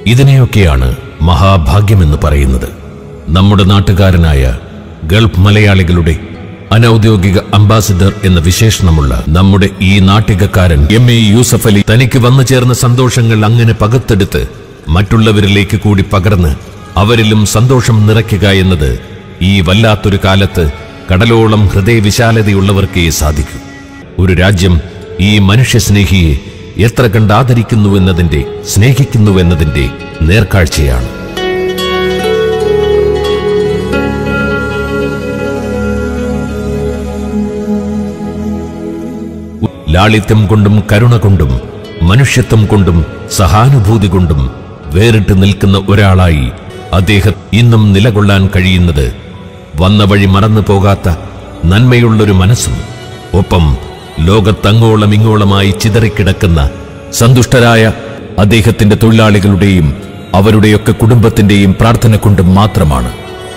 ഇതിനെയൊക്കെയാണ് മഹാഭാഗ്യമെന്ന് പറയുന്നത്. നമ്മുടെ നാട്ടുകാരനായ ഗൾഫ് മലയാളികളുടെ അനൌദ്യോഗിക അംബാസിഡർ എന്ന വിശേഷണമുള്ള നമ്മുടെ ഈ നാട്ടികക്കാരൻ MA യൂസഫ് അലി തനിക്ക് വന്നു ചേർന്ന സന്തോഷങ്ങൾ അങ്ങനെ പകർത്തെടുത്ത് മറ്റുള്ളവരിലേക്ക് കൂടി പകർന്ന് അവരിലും സന്തോഷം നിറയ്ക്കുക എന്നത് ഈ വല്ലാത്തൊരു കാലത്ത് കടലോളം ഹൃദയവിശാലതയുള്ളവർക്കേ സാധിക്കൂ. ഒരു രാജ്യം ഈ മനുഷ്യസ്നേഹിയെ എത്ര കണ്ട് ആദരിക്കുന്നുവെന്നതിന്റെ സ്നേഹിക്കുന്നുവെന്നതിന്റെ നേർക്കാഴ്ചയാണ്. ലാളിത്യം കൊണ്ടും കരുണ കൊണ്ടും മനുഷ്യത്വം കൊണ്ടും സഹാനുഭൂതി കൊണ്ടും വേറിട്ട് നിൽക്കുന്ന ഒരാളായി അദ്ദേഹം ഇന്നും നിലകൊള്ളാൻ കഴിയുന്നത് വന്ന വഴി മറന്നു പോകാത്ത നന്മയുള്ളൊരു മനസ്സും ഒപ്പം ലോകത്തങ്ങോളം ഇങ്ങോളമായി ചിതറിക്കിടക്കുന്ന സന്തുഷ്ടരായ അദ്ദേഹത്തിന്റെ തൊഴിലാളികളുടെയും അവരുടെയൊക്കെ കുടുംബത്തിന്റെയും പ്രാർത്ഥന കൊണ്ടും മാത്രമാണ്.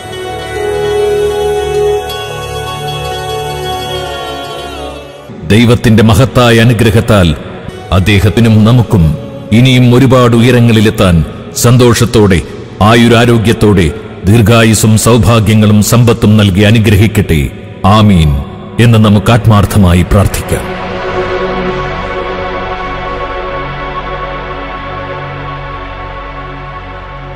ദൈവത്തിന്റെ മഹത്തായ അനുഗ്രഹത്താൽ അദ്ദേഹത്തിനും നമുക്കും ഇനിയും ഒരുപാട് ഉയരങ്ങളിലെത്താൻ സന്തോഷത്തോടെ ആയുരാരോഗ്യത്തോടെ ദീർഘായുസ്സും സൗഭാഗ്യങ്ങളും സമ്പത്തും നൽകി അനുഗ്രഹിക്കട്ടെ. ആമീൻ എന്ന് നമുക്ക് ആത്മാർത്ഥമായി പ്രാർത്ഥിക്കാം.